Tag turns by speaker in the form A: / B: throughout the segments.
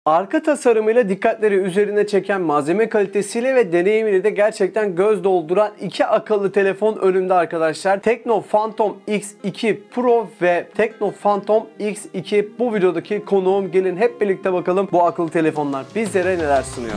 A: Arka tasarımıyla dikkatleri üzerine çeken malzeme kalitesiyle ve deneyimiyle de gerçekten göz dolduran iki akıllı telefon önümde arkadaşlar. Tecno Phantom X2 Pro ve Tecno Phantom X2 bu videodaki konuğum. Gelin hep birlikte bakalım bu akıllı telefonlar bizlere neler sunuyor.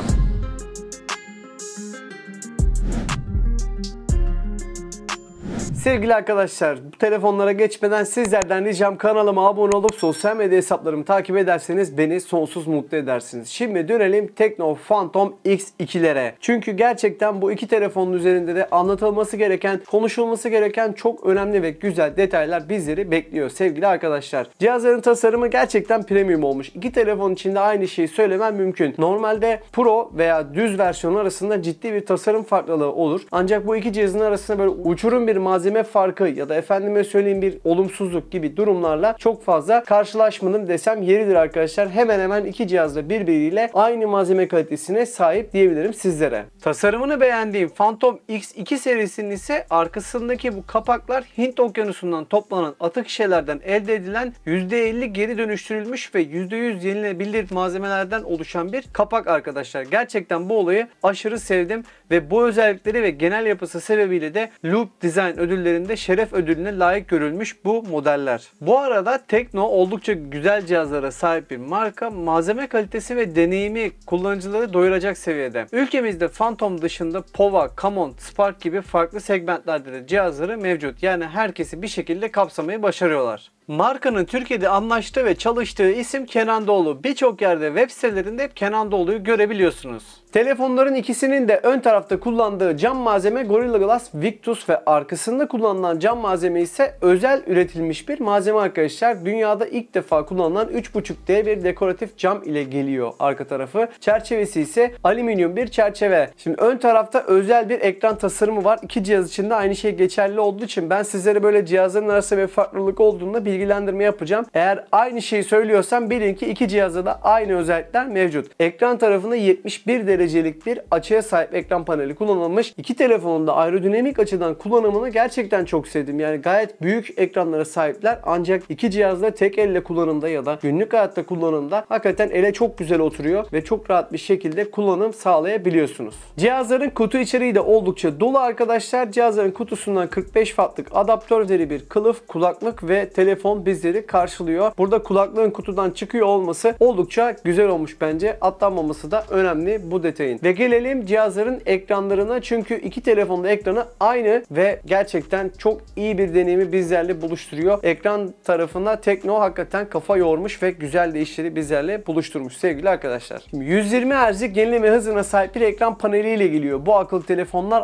A: Sevgili arkadaşlar, bu telefonlara geçmeden sizlerden ricam kanalıma abone olup sosyal medya hesaplarımı takip ederseniz beni sonsuz mutlu edersiniz. Şimdi dönelim Tecno Phantom X2'lere. Çünkü gerçekten bu iki telefonun üzerinde de anlatılması gereken, konuşulması gereken çok önemli ve güzel detaylar bizleri bekliyor sevgili arkadaşlar. Cihazların tasarımı gerçekten premium olmuş. İki telefon içinde aynı şeyi söylemem mümkün. Normalde Pro veya düz versiyon arasında ciddi bir tasarım farklılığı olur. Ancak bu iki cihazın arasında böyle uçurum bir malzeme farkı ya da efendime söyleyeyim bir olumsuzluk gibi durumlarla çok fazla karşılaşmadım desem yeridir arkadaşlar. Hemen hemen iki cihaz da birbiriyle aynı malzeme kalitesine sahip diyebilirim sizlere. Tasarımını beğendiğim Phantom X2 serisinin ise arkasındaki bu kapaklar Hint Okyanusu'ndan toplanan atık şişelerden elde edilen %50 geri dönüştürülmüş ve %100 yenilebilir malzemelerden oluşan bir kapak arkadaşlar. Gerçekten bu olayı aşırı sevdim ve bu özellikleri ve genel yapısı sebebiyle de Loop Design ödüllerinde şeref ödülüne layık görülmüş bu modeller. Bu arada Tecno oldukça güzel cihazlara sahip bir marka. Malzeme kalitesi ve deneyimi kullanıcıları doyuracak seviyede. Ülkemizde Phantom dışında Pova, Camon, Spark gibi farklı segmentlerde de cihazları mevcut. Yani herkesi bir şekilde kapsamayı başarıyorlar. Markanın Türkiye'de anlaştığı ve çalıştığı isim Kenan Doğulu. Birçok yerde web sitelerinde Kenan Doğulu'yu görebiliyorsunuz. Telefonların ikisinin de ön tarafta kullandığı cam malzeme Gorilla Glass Victus ve arkasında kullanılan cam malzeme ise özel üretilmiş bir malzeme arkadaşlar. Dünyada ilk defa kullanılan 3.5D bir dekoratif cam ile geliyor arka tarafı. Çerçevesi ise alüminyum bir çerçeve. Şimdi ön tarafta özel bir ekran tasarımı var. İki cihaz için de aynı şey geçerli olduğu için ben sizlere böyle cihazların arasında bir farklılık olduğunda bilgilendirme yapacağım. Eğer aynı şeyi söylüyorsam bilin ki iki cihazda da aynı özellikler mevcut. Ekran tarafında 71 derecelik bir açıya sahip ekran paneli kullanılmış. İki telefonun da aerodinamik açıdan kullanımını gerçekten çok sevdim. Yani gayet büyük ekranlara sahipler ancak iki cihazda tek elle kullanımda ya da günlük hayatta kullanımda hakikaten ele çok güzel oturuyor ve çok rahat bir şekilde kullanım sağlayabiliyorsunuz. Cihazların kutu içeriği de oldukça dolu arkadaşlar. Cihazların kutusundan 45 wattlık adaptörleri bir kılıf, kulaklık ve telefon bizleri karşılıyor. Burada kulaklığın kutudan çıkıyor olması oldukça güzel olmuş bence. Atlanmaması da önemli bu detayın. Ve gelelim cihazların ekranlarına. Çünkü iki telefonda ekranı aynı ve gerçekten çok iyi bir deneyimi bizlerle buluşturuyor. Ekran tarafında Tecno hakikaten kafa yormuş ve güzel de işleri bizlerle buluşturmuş sevgili arkadaşlar. Şimdi 120 Hz'lik yenileme hızına sahip bir ekran paneliyle geliyor. Bu akıllı telefonlar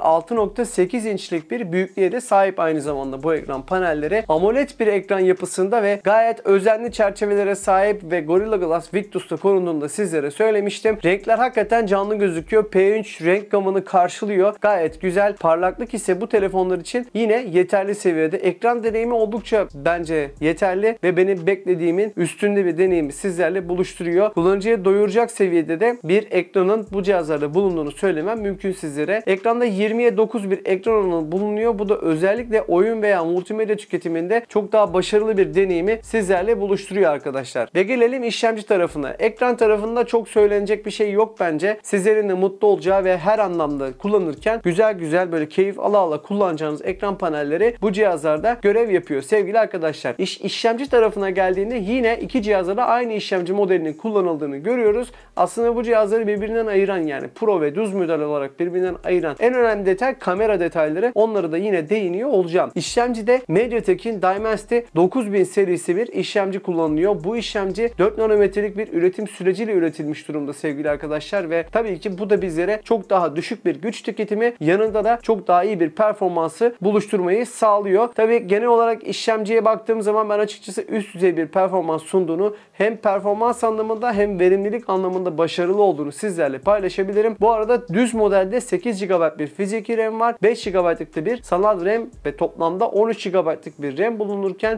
A: 6.8 inçlik bir büyüklüğe de sahip aynı zamanda bu ekran panelleri. AMOLED bir ekran yapısında ve gayet özenli çerçevelere sahip ve Gorilla Glass Victus'ta korunduğunu da sizlere söylemiştim. Renkler hakikaten canlı gözüküyor. P3 renk gamını karşılıyor. Gayet güzel. Parlaklık ise bu telefonlar için yine yeterli seviyede. Ekran deneyimi oldukça bence yeterli ve benim beklediğimin üstünde bir deneyimi sizlerle buluşturuyor. Kullanıcıya doyuracak seviyede de bir ekranın bu cihazlarda bulunduğunu söylemem mümkün sizlere. Ekranda 20'ye 9 bir ekran oranı bulunuyor. Bu da özellikle oyun veya multimedya tüketiminde çok daha başarılı bir deneyimi sizlerle buluşturuyor arkadaşlar. Ve gelelim işlemci tarafına. Ekran tarafında çok söylenecek bir şey yok bence. Sizlerin de mutlu olacağı ve her anlamda kullanırken güzel böyle keyif ala kullanacağınız ekran panelleri bu cihazlarda görev yapıyor sevgili arkadaşlar. İşlemci tarafına geldiğinde yine iki cihazda da aynı işlemci modelinin kullanıldığını görüyoruz. Aslında bu cihazları birbirinden ayıran yani Pro ve düz model olarak birbirinden ayıran en önemli detay kamera detayları. Onları da yine değiniyor olacağım. İşlemcide MediaTek'in Dimensity 9000 serisi bir işlemci kullanılıyor. Bu işlemci 4 nanometrelik bir üretim süreciyle üretilmiş durumda sevgili arkadaşlar ve tabii ki bu da bizlere çok daha düşük bir güç tüketimi yanında da çok daha iyi bir performansı buluşturmayı sağlıyor. Tabii genel olarak işlemciye baktığım zaman ben açıkçası üst düzey bir performans sunduğunu hem performans anlamında hem verimlilik anlamında başarılı olduğunu sizlerle paylaşabilirim. Bu arada düz modelde 8 GB bir fiziki RAM var. 5 GB'lık da bir sanal RAM ve toplamda 13 GB'lık bir RAM bulunurken Pro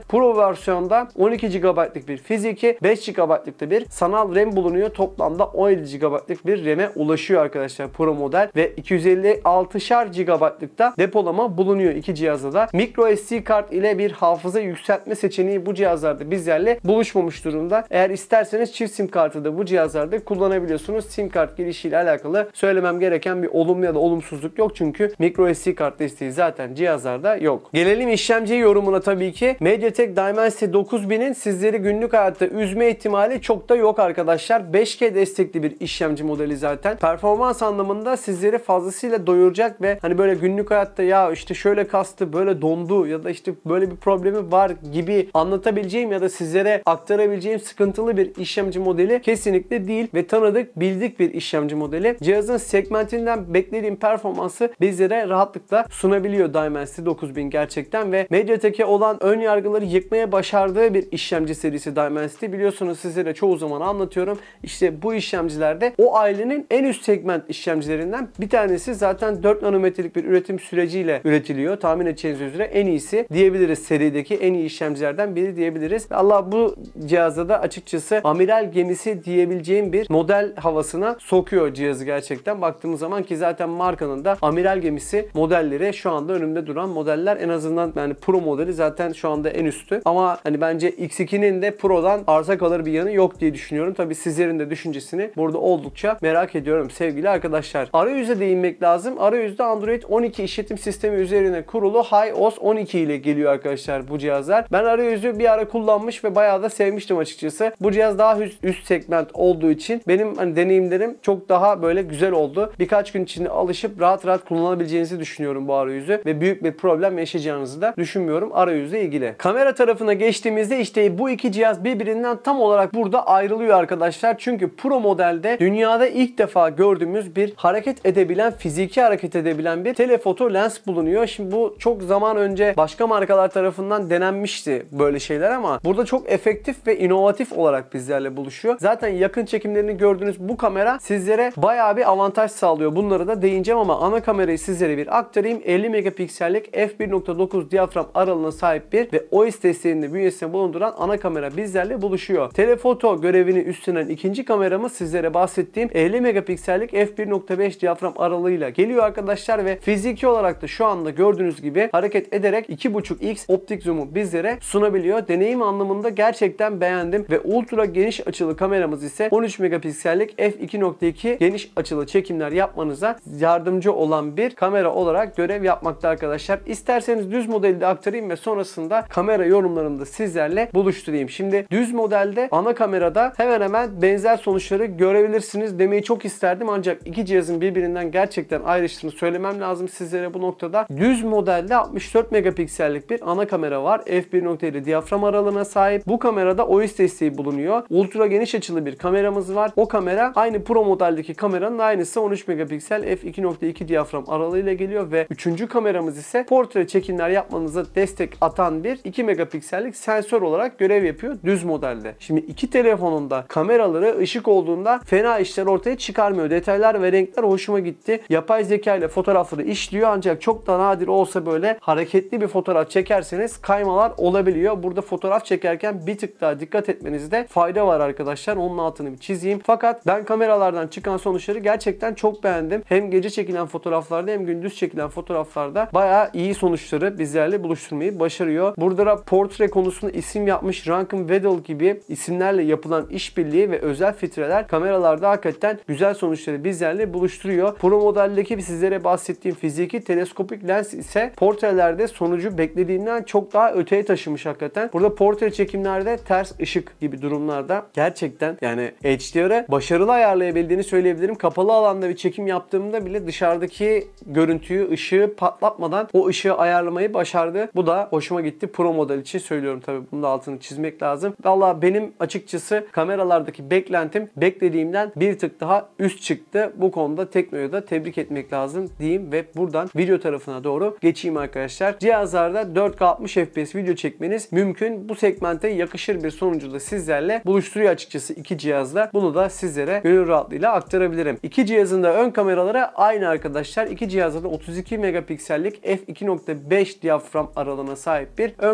A: versiyonda 12 GB'lık bir fiziki, 5 GB'lık da bir sanal RAM bulunuyor. Toplamda 17 GB'lık bir RAM'e ulaşıyor arkadaşlar Pro model ve 256'şar GB'lık da depolama bulunuyor iki cihazda da. Micro SD kart ile bir hafıza yükseltme seçeneği bu cihazlarda bizlerle buluşmamış durumda. Eğer isterseniz çift sim kartı da bu cihazlarda kullanabiliyorsunuz. Sim kart girişiyle alakalı söylemem gereken bir olumlu ya da olumsuzluk yok. Çünkü micro SD kart desteği zaten cihazlarda yok. Gelelim işlemci yorumuna tabii ki. MediaTek Dimensity 9000'in sizleri günlük hayatta üzme ihtimali çok da yok arkadaşlar. 5G destekli bir işlemci modeli zaten. Performans anlamında sizleri fazlasıyla doyuracak ve hani böyle günlük hayatta ya işte şöyle kastı, böyle dondu ya da işte böyle bir problemi var gibi anlatabileceğim ya da sizlere aktarabileceğim sıkıntılı bir işlemci modeli kesinlikle değil ve tanıdık, bildik bir işlemci modeli. Cihazın segmentinden beklediğim performansı bizlere rahatlıkla sunabiliyor Dimensity 9000 gerçekten ve MediaTek'e olan ön yargıları yıkmaya başardığı bir işlemci serisi Dimensity. Biliyorsunuz sizlere çoğu zaman anlatıyorum. İşte bu işlemcilerde o ailenin en üst segment işlemcilerinden bir tanesi, zaten 4 nanometrelik bir üretim süreciyle üretiliyor. Tahmin edeceğiniz üzere en iyisi diyebiliriz, serideki en iyi işlemcilerden biri diyebiliriz. Allah bu cihazda da açıkçası amiral gemisi diyebileceğim bir model havasına sokuyor cihazı gerçekten. Baktığımız zaman ki zaten markanın da amiral gemisi modelleri şu anda önümde duran modeller, en azından yani Pro modeli zaten şu anda en üstü. Ama hani bence X2'nin de Pro'dan arta kalır bir yanı yok diye düşünüyorum. Tabii sizlerin de düşüncesini burada oldukça merak ediyorum sevgili arkadaşlar. Arayüze değinmek lazım. Arayüzde Android 12 işletim sistemi üzerine kurulu HiOS 12 ile geliyor arkadaşlar bu cihazlar. Ben arayüzü bir ara kullanmış ve bayağı da sevmiştim açıkçası. Bu cihaz daha üst segment olduğu için benim hani deneyimlerim çok daha böyle güzel oldu. Birkaç gün içinde alışıp rahat rahat kullanabileceğinizi düşünüyorum bu arayüzü ve büyük bir problem yaşayacağınızı da düşünmüyorum arayüzle ilgili. Kamera tarafına geçtiğimizde işte bu iki cihaz birbirinden tam olarak burada ayrılıyor arkadaşlar. Çünkü Pro modelde dünyada ilk defa gördüğümüz bir hareket edebilen, fiziki hareket edebilen bir telefoto lens bulunuyor. Şimdi bu çok zaman önce başka markalar tarafından denenmişti böyle şeyler ama burada çok efektif ve inovatif olarak bizlerle buluşuyor. Zaten yakın çekimlerini gördüğünüz bu kamera sizlere bayağı bir avantaj sağlıyor. Bunları da değineceğim ama ana kamerayı sizlere bir aktarayım. 50 megapiksellik f1.9 diyafram aralığına sahip bir ve OIS desteğini bünyesinde bulunduran ana kamera bizlerle buluşuyor. Telefoto görevini üstlenen ikinci kameramız sizlere bahsettiğim 50 megapiksellik f1.5 diyafram aralığıyla geliyor arkadaşlar ve fiziki olarak da şu anda gördüğünüz gibi hareket ederek 2.5x optik zoom'u bizlere sunabiliyor. Deneyim anlamında gerçekten beğendim ve ultra geniş açılı kameramız ise 13 megapiksellik f2.2 geniş açılı çekimler yapmanıza yardımcı olan bir kamera olarak görev yapmakta arkadaşlar. İsterseniz düz modeli de aktarayım ve sonrasında kamera yorumlarını da sizlerle buluşturayım. Şimdi düz modelde ana kamerada hemen hemen benzer sonuçları görebilirsiniz demeyi çok isterdim ancak iki cihazın birbirinden gerçekten ayrıştığını söylemem lazım sizlere bu noktada. Düz modelde 64 megapiksellik bir ana kamera var. f1.7 diyafram aralığına sahip. Bu kamerada OIS desteği bulunuyor. Ultra geniş açılı bir kameramız var. O kamera aynı Pro modeldeki kameranın aynısı, 13 megapiksel f2.2 diyafram aralığıyla geliyor ve üçüncü kameramız ise portre çekimler yapmanıza destek atan bir 2 megapiksellik sensör olarak görev yapıyor düz modelde. Şimdi iki telefonun da kameraları ışık olduğunda fena işler ortaya çıkarmıyor. Detaylar ve renkler hoşuma gitti. Yapay zeka ile fotoğrafları işliyor ancak çok da nadir olsa böyle hareketli bir fotoğraf çekerseniz kaymalar olabiliyor. Burada fotoğraf çekerken bir tık daha dikkat etmenizde fayda var arkadaşlar. Onun altını bir çizeyim. Fakat ben kameralardan çıkan sonuçları gerçekten çok beğendim. Hem gece çekilen fotoğraflarda hem gündüz çekilen fotoğraflarda bayağı iyi sonuçları bizlerle buluşturmayı başarıyor. Burada da portre konusunda isim yapmış Rankin Weddell gibi isimlerle yapılan işbirliği ve özel filtreler kameralarda hakikaten güzel sonuçları bizlerle buluşturuyor. Pro modeldeki sizlere bahsettiğim fiziki teleskopik lens ise portrelerde sonucu beklediğinden çok daha öteye taşımış hakikaten. Burada portre çekimlerde ters ışık gibi durumlarda gerçekten yani HDR'ı başarılı ayarlayabildiğini söyleyebilirim. Kapalı alanda bir çekim yaptığımda bile dışarıdaki görüntüyü, ışığı patlatmadan o ışığı ayarlamayı başardı. Bu da hoşuma gitti. Pro model için söylüyorum tabii. Bunun da altını çizmek lazım. Valla benim açıkçası kameralardaki beklentim beklediğimden bir tık daha üst çıktı. Bu konuda Tekno'yu da tebrik etmek lazım diyeyim ve buradan video tarafına doğru geçeyim arkadaşlar. Cihazlarda 4K 60 FPS video çekmeniz mümkün. Bu segmente yakışır bir sonucu da sizlerle buluşturuyor açıkçası iki cihazla. Bunu da sizlere gönül rahatlığıyla aktarabilirim. İki cihazın da ön kameraları aynı arkadaşlar. İki cihazda da 32 megapiksellik f2.5 diyafram aralığına sahip bir ön kamera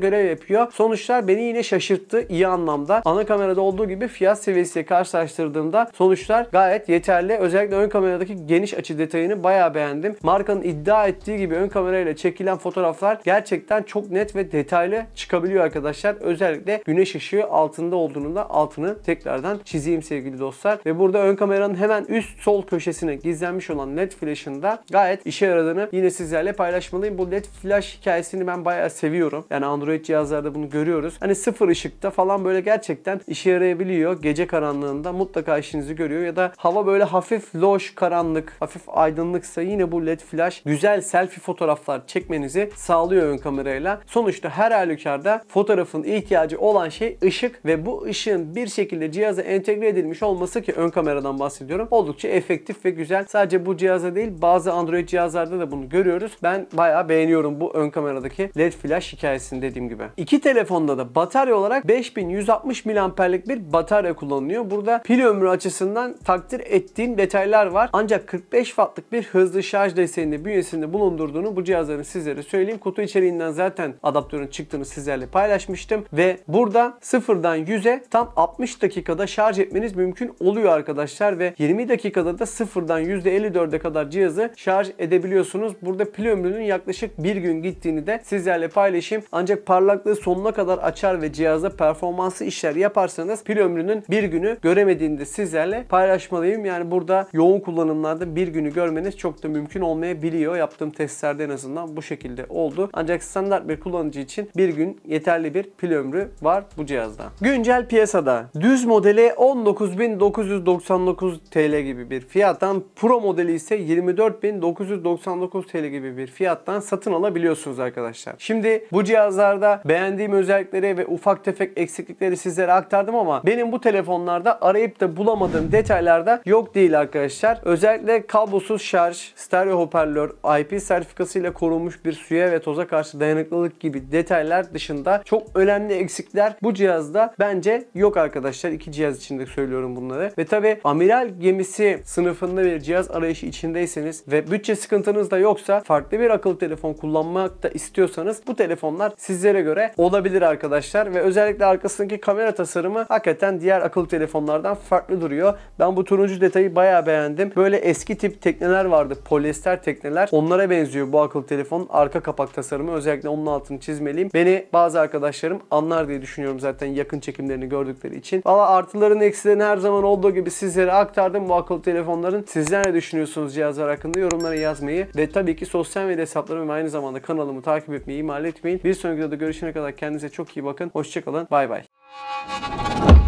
A: görev yapıyor. Sonuçlar beni yine şaşırttı iyi anlamda. Ana kamerada olduğu gibi fiyat seviyesiyle karşılaştırdığımda sonuçlar gayet yeterli. Özellikle ön kameradaki geniş açı detayını bayağı beğendim. Markanın iddia ettiği gibi ön kamerayla çekilen fotoğraflar gerçekten çok net ve detaylı çıkabiliyor arkadaşlar. Özellikle güneş ışığı altında olduğunda altını tekrardan çizeyim sevgili dostlar. Ve burada ön kameranın hemen üst sol köşesine gizlenmiş olan LED flash'ında gayet işe yaradığını yine sizlerle paylaşmalıyım. Bu LED flash hikayesini ben bayağı seviyorum. Yani Android cihazlarda bunu görüyoruz. Hani sıfır ışıkta falan böyle gerçekten işe yarayabiliyor. Gece karanlığında mutlaka işinizi görüyor ya da hava böyle hafif loş karanlık, hafif aydınlıksa yine bu LED flash güzel selfie fotoğraflar çekmenizi sağlıyor ön kamerayla. Sonuçta her halükarda fotoğrafın ihtiyacı olan şey ışık ve bu ışığın bir şekilde cihaza entegre edilmiş olması, ki ön kameradan bahsediyorum, oldukça efektif ve güzel. Sadece bu cihaza değil, bazı Android cihazlarda da bunu görüyoruz. Ben bayağı beğeniyorum bu ön kameradaki LED flash hikayesini dediğim gibi. İki telefonda da batarya olarak 5160 mAh'lik bir batarya kullanılıyor. Burada pil ömrü açısından takdir ettiğim detaylar var. Ancak 45 Watt'lık bir hızlı şarj desteğini bünyesinde bulundurduğunu bu cihazların sizlere söyleyeyim. Kutu içeriğinden zaten adaptörün çıktığını sizlerle paylaşmıştım ve burada sıfırdan 100'e tam 60 dakikada şarj etmeniz mümkün oluyor arkadaşlar ve 20 dakikada da sıfırdan %54'e kadar cihazı şarj edebiliyorsunuz. Burada pil ömrünün yaklaşık bir gün gittiğini de sizlerle paylaşayım. Ancak parlaklığı sonuna kadar açar ve cihazda performanslı işler yaparsanız pil ömrünün bir günü göremediğini de sizlerle paylaşmalıyım. Yani burada yoğun kullanımlarda bir günü görmeniz çok da mümkün olmayabiliyor. Yaptığım testlerde en azından bu şekilde oldu. Ancak standart bir kullanıcı için bir gün yeterli bir pil ömrü var bu cihazda. Güncel piyasada düz modeli 19.999 TL gibi bir fiyattan, Pro modeli ise 24.999 TL gibi bir fiyattan satın alabiliyorsunuz arkadaşlar. Şimdi bu cihazlarda beğendiğim özellikleri ve ufak tefek eksiklikleri sizlere aktardım ama benim bu telefonlarda arayıp da bulamadığım detaylar da yok değil arkadaşlar. Özellikle kablosuz şarj, stereo hoparlör, IP sertifikasıyla korunmuş bir suya ve toza karşı dayanıklılık gibi detaylar dışında çok önemli eksikler bu cihazda bence yok arkadaşlar. İki cihaz için de söylüyorum bunları. Ve tabi amiral gemisi sınıfında bir cihaz arayışı içindeyseniz ve bütçe sıkıntınız da yoksa, farklı bir akıllı telefon kullanmak da istiyorsanız bu telefonlar sizlere göre olabilir arkadaşlar. Ve özellikle arkasındaki kamera tasarımı hakikaten diğer akıllı telefonlardan farklı duruyor. Ben bu turuncu detayı bayağı beğendim. Böyle eski tip tekneler vardı, polyester tekneler. Onlara benziyor bu akıllı telefonun arka kapak tasarımı. Özellikle onun altını çizmeliyim. Beni bazı arkadaşlarım anlar diye düşünüyorum zaten yakın çekimlerini gördükleri için. Valla artılarını eksilerini her zaman olduğu gibi sizlere aktardım bu akıllı telefonların. Sizler ne düşünüyorsunuz cihazlar hakkında? Yorumlara yazmayı ve tabii ki sosyal medya hesaplarımı ve aynı zamanda kanalımı takip etmeyi ihmal etmeyin. Bir sonraki videoda görüşene kadar kendinize çok iyi bakın. Hoşçakalın. Bay bay.